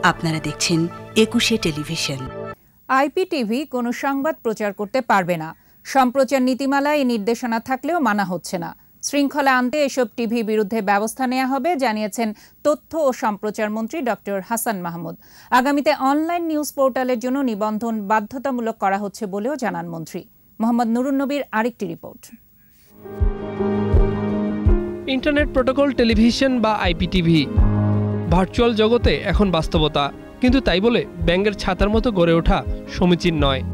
আপনারা দেখছেন ২১শে টেলিভিশন। আইপিটিভি কোনো সংবাদ প্রচার করতে পারবে না। সম্প্রচার নীতিমালায় এই নির্দেশনা থাকলেও মানা হচ্ছে না। শৃঙ্খলা আনতে এসব টিভির বিরুদ্ধে ব্যবস্থা নেওয়া হবে জানিয়েছেন তথ্য ও সম্প্রচার মন্ত্রী ডক্টর হাসান মাহমুদ। আগামীতে অনলাইন নিউজ পোর্টালের জন্য নিবন্ধন বাধ্যতামূলক করা হচ্ছে বলেও জানান মন্ত্রী। মোহাম্মদ নুরুন নবীর আরেকটি রিপোর্ট। ইন্টারনেট প্রোটোকল টেলিভিশন বা আইপিটিভি ভার্চুয়াল জগতে এখন বাস্তবতা, কিন্তু তাই বলে ব্যাঙের ছাতার মতো গড়ে ওঠা সমীচীন নয়।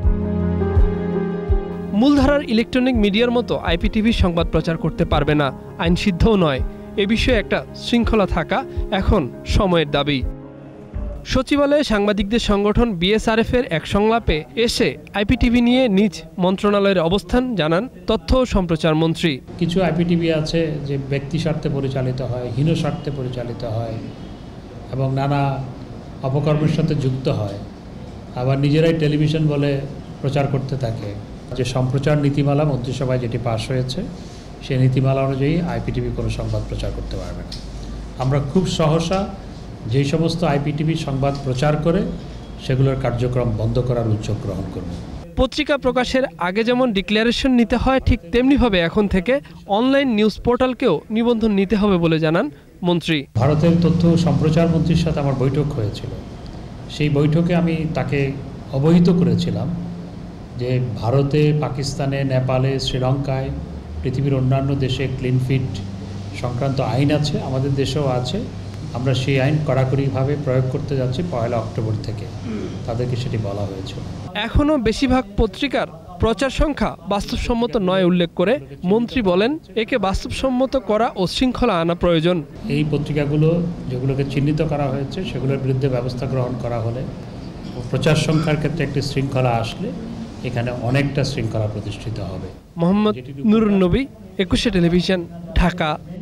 মূলধারার ইলেকট্রনিক মিডিয়ার মতো আইপিটিভি সংবাদ প্রচার করতে পারবে না, আইনসিদ্ধও নয়। এ বিষয়ে একটা শৃঙ্খলা থাকা এখন সময়ের দাবি। সচিবালয়ে সাংবাদিকদের সংগঠন বিএসআরএফের এক সংলাপে এসে আইপিটিভি নিয়ে নিজ মন্ত্রণালয়ের অবস্থান জানান তথ্য ও সম্প্রচার মন্ত্রী। কিছু আইপিটিভি আছে যে ব্যক্তি স্বার্থে পরিচালিত হয়, হীন স্বার্থে পরিচালিত হয় এবং নানা অপকর্মের সাথে যুক্ত হয়, আবার নিজেরাই টেলিভিশন বলে প্রচার করতে থাকে। যে সম্প্রচার নীতিমালা মন্ত্রিসভায় যেটি পাশ হয়েছে, সেই নীতিমালা অনুযায়ী আইপিটিভি কোনো সংবাদ প্রচার করতে পারবে না। আমরা খুব সহসা যেই সমস্ত আইপিটিভি সংবাদ প্রচার করে সেগুলোর কার্যক্রম বন্ধ করার উদ্যোগ গ্রহণ করব। পত্রিকা প্রকাশের আগে যেমন ডিক্লারেশন নিতে হয়, ঠিক তেমনিভাবে এখন থেকে অনলাইন নিউজ পোর্টালকেও নিবন্ধন নিতে হবে বলে জানান মন্ত্রী। ভারতের তথ্য সম্প্রচার মন্ত্রীর সাথে আমার বৈঠক হয়েছিল। সেই বৈঠকে আমি তাকে অবহিত করেছিলাম যে ভারতে, পাকিস্তানে, নেপালে, শ্রীলঙ্কায়, পৃথিবীর অন্যান্য দেশে ক্লিন ফিট সংক্রান্ত আইন আছে, আমাদের দেশেও আছে। আমরা সেই আইন কড়াকড়িভাবে প্রয়োগ করতে যাচ্ছি 1 অক্টোবর থেকে, তাদেরকে সেটি বলা হয়েছে। এখনও বেশিরভাগ পত্রিকার প্রচার সংখ্যা বাস্তবসম্মত নয় উল্লেখ করে মন্ত্রী বলেন, একে বাস্তবসম্মত করা ও শৃঙ্খলা আনা প্রয়োজন। এই পত্রিকাগুলো যেগুলোকে চিহ্নিত করা হয়েছে সেগুলোর বিরুদ্ধে ব্যবস্থা গ্রহণ করা হলে, প্রচার সংখ্যার ক্ষেত্রে একটি শৃঙ্খলা আসলে এখানে অনেকটা শৃঙ্খলা প্রতিষ্ঠিত হবে। মোহাম্মদ নুরুন নবী, ২১শে টেলিভিশন, ঢাকা।